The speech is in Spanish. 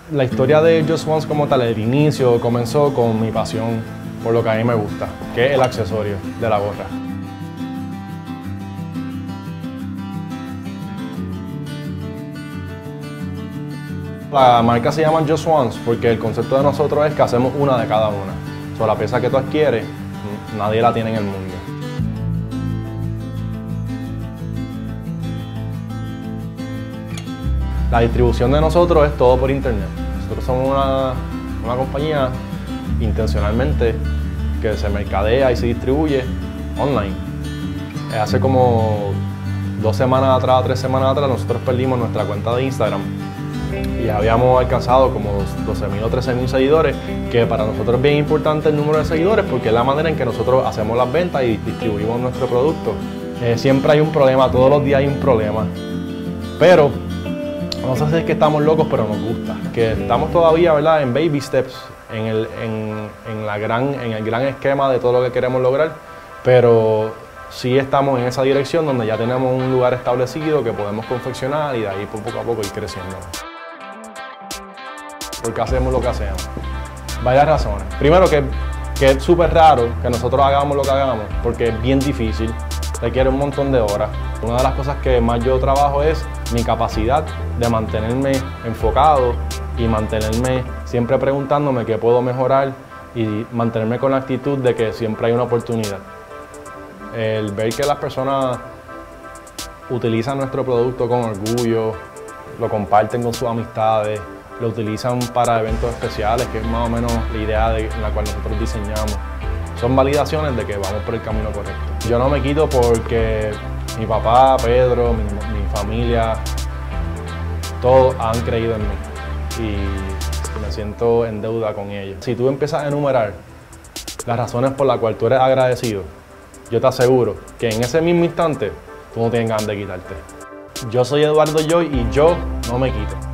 La historia de Just Once como tal, el inicio comenzó con mi pasión por lo que a mí me gusta, que es el accesorio de la gorra. La marca se llama Just Once porque el concepto de nosotros es que hacemos una de cada una. O sea, la pieza que tú adquieres, nadie la tiene en el mundo. La distribución de nosotros es todo por internet. Nosotros somos una compañía intencionalmente que se mercadea y se distribuye online. Hace como 2 semanas atrás, 3 semanas atrás, nosotros perdimos nuestra cuenta de Instagram y habíamos alcanzado como 12.000 o 13.000 seguidores, que para nosotros es bien importante el número de seguidores porque es la manera en que nosotros hacemos las ventas y distribuimos nuestro producto. Siempre hay un problema, todos los días hay un problema, pero no sé si es que estamos locos, pero nos gusta. Que estamos todavía, ¿verdad?, en baby steps, en el gran esquema de todo lo que queremos lograr, pero sí estamos en esa dirección donde ya tenemos un lugar establecido que podemos confeccionar y de ahí poco a poco ir creciendo. ¿Por qué hacemos lo que hacemos? Varias razones. Primero, que es súper raro que nosotros hagamos lo que hagamos, porque es bien difícil, requiere un montón de horas. Una de las cosas que más yo trabajo es mi capacidad de mantenerme enfocado y mantenerme siempre preguntándome qué puedo mejorar y mantenerme con la actitud de que siempre hay una oportunidad. El ver que las personas utilizan nuestro producto con orgullo, lo comparten con sus amistades, lo utilizan para eventos especiales, que es más o menos la idea en la cual nosotros diseñamos, son validaciones de que vamos por el camino correcto. Yo no me quito porque mi papá, Pedro, mi familia, todos han creído en mí y me siento en deuda con ellos. Si tú empiezas a enumerar las razones por las cuales tú eres agradecido, yo te aseguro que en ese mismo instante tú no tienes ganas de quitarte. Yo soy Eduardo Joy y yo no me quito.